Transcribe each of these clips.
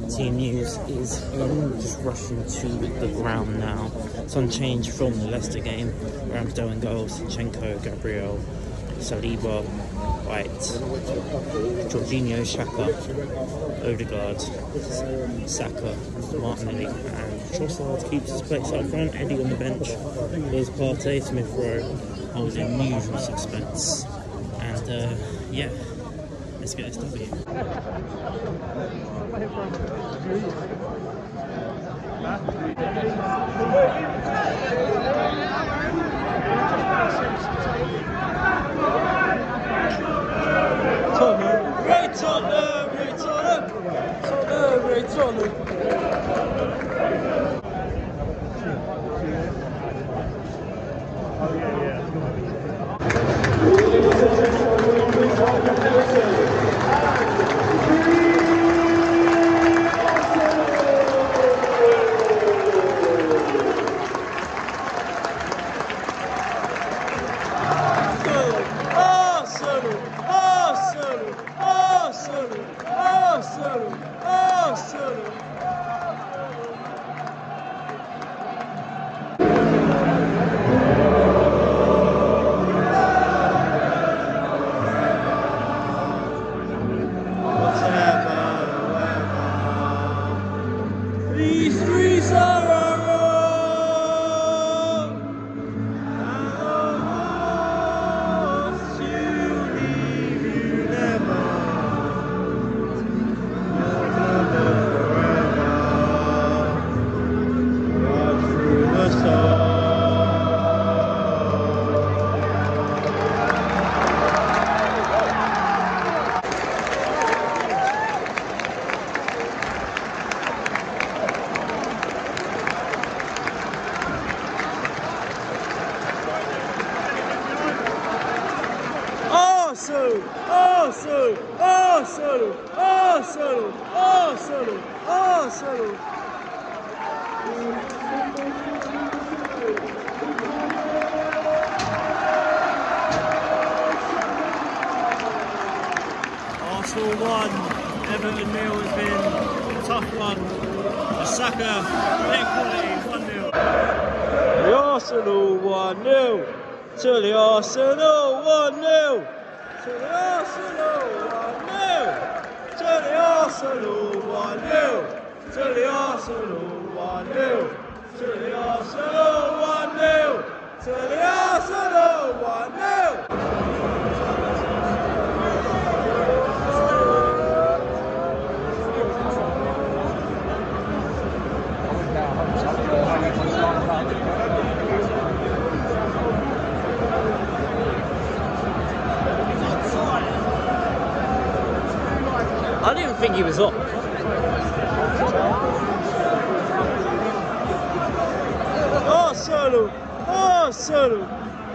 team news is in, just rushing to the ground now. It's on change from the Leicester game. Ramsdale in goal, Zinchenko, Gabriel, Saliba, White, Jorginho, Xhaka, Odegaard, Saka, Martinelli, and Trossard keeps his place up front. Eddie on the bench. There's Partey, Smith Rowe, holding usual suspense. And yeah, let's get this W. Arsenal 1, Everton 0 has been a tough one. Saka, their quality 1-0. The Arsenal 1-0 to the Arsenal 1-0 to the Arsenal 1-0 to the Arsenal 1-0 to the Arsenal 1-0 to the Arsenal 1-0 to the Arsenal 1-0. I didn't think he was up. Arsenal! Arsenal!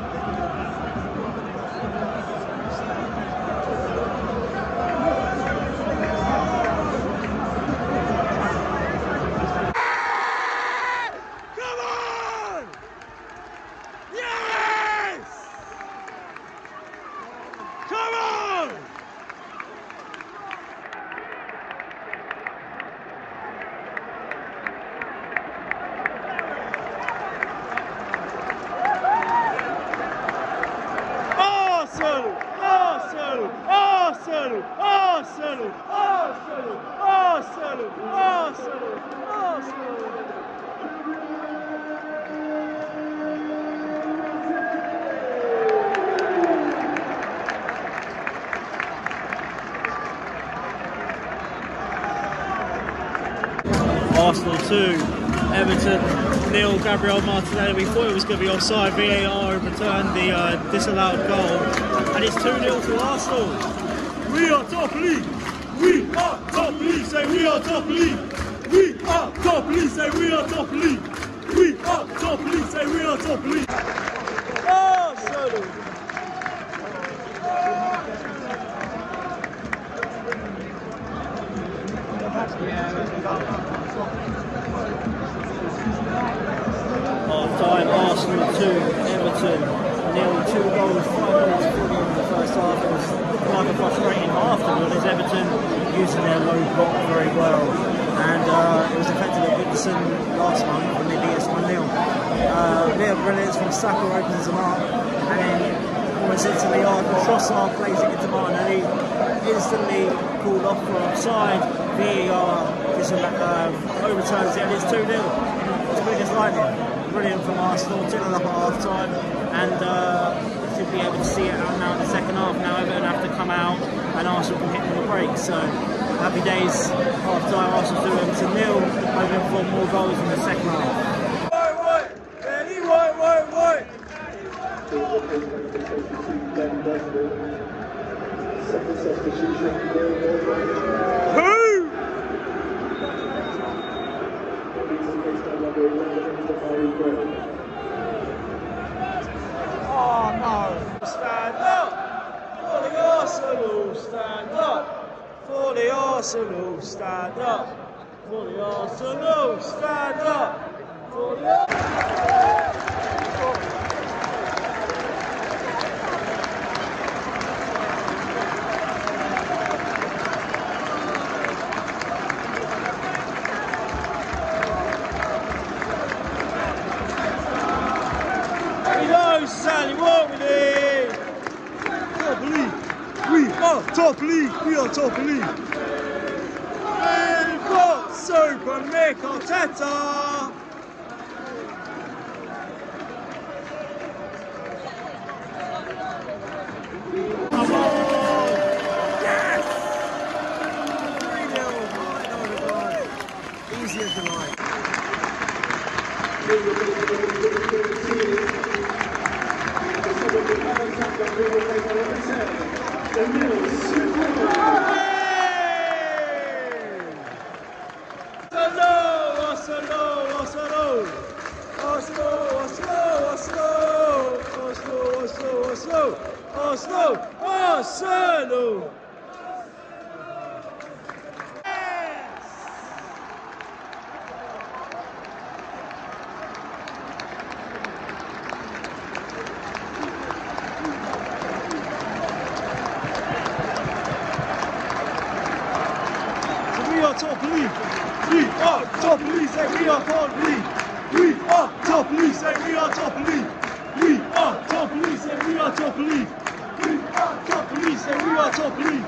Arsenal 2, Everton 0, Gabriel Martinelli. We thought it was going to be offside. VAR overturned the disallowed goal, and it's 2-0 to Arsenal. We are top league. We are top league. Say we are top league. We are top league. Say we are top league. We are top league. Say we are top league. Arsenal. Half-time, Arsenal 2, Everton 0, 2 goals, 5 minutes in the first half. It was quite a frustrating half, to be honest. Everton using their low block very well, Everton last month when they beat us 1-0. Bit of brilliance from Saka opens them up, and then almost instantly after Trossard plays it into Martinelli, instantly called off for offside. VAR overturns it, and it's 2-0. It's quick as lightning. Brilliant from Arsenal, 2-0 up at half time, and should be able to see it out now in the second half. Now Everton have to come out, and Arsenal can hit them a break. So happy days. Half time, Arsenal 2-0, hoping for more goals in the second half. Oh no! Stand up for the Arsenal! Stand up for the Arsenal! Stand up for the Arsenal! Stand up for the Arsenal! Sally, what we need? Top league. We are top league. We are top league. We've got Super Mikel Arteta. Come on! Yes! 3-0. Easy as you like. Arsenal! We are top league. We are top league. Say we are top league. We are top league. Say we are top league. We are top league. Say we are top league. We are top league. Say we are top league.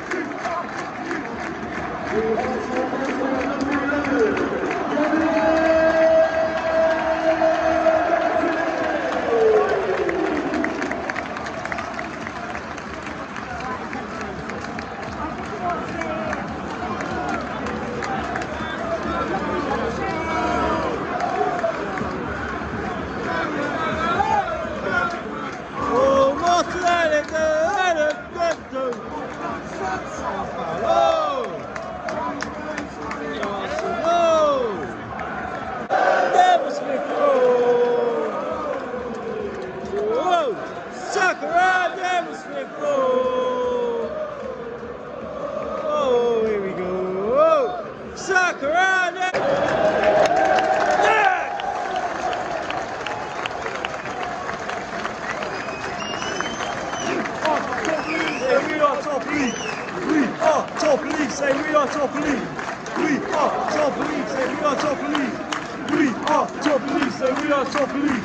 Top league, say we are top league. We are top league, say we are top league. We are top league, say we are top league.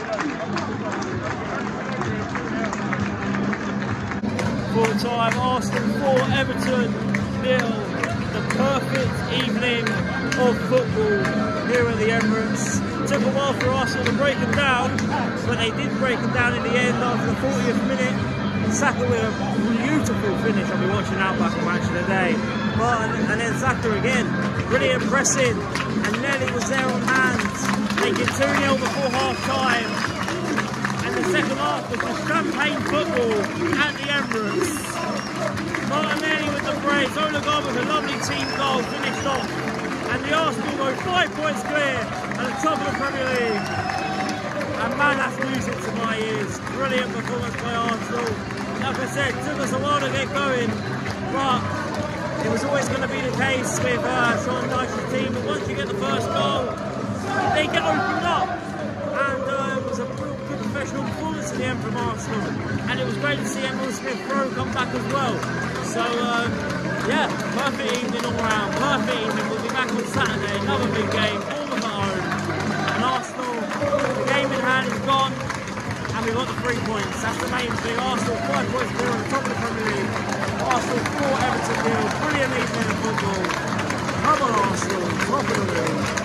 Full time, Arsenal 4, Everton 0. The perfect evening of football here at the Emirates. Took a while for Arsenal to break them down, but they did break them down in the end after the 40th minute. Saka with a beautiful finish. I'll be watching Outback on Match of the Day. And then Saka again, really impressive. And Nelly was there on hand, making 2-0 before half time. And the second half was just champagne football at the Emirates. Martinelli with the brace, Odegaard with a lovely team goal, finished off. And the Arsenal go 5 points clear at the top of the Premier League. And man, that's music to my ears. Brilliant performance by Arsenal. Like I said, it took us a while to get going, but it was always going to be the case with Sean Dyche's team. But once you get the first goal, they get opened up. And it was a real good professional performance in the end from Arsenal. And it was great to see Emile Smith-Rowe come back as well. So, yeah, perfect evening all round. Perfect evening. We'll be back on Saturday. Another big game. we got the 3 points. That's the main thing. Arsenal 5 points clear on the top of the Premier League. Arsenal 4, Everton 0. Brilliant evening of football. Come on, Arsenal, top of the league.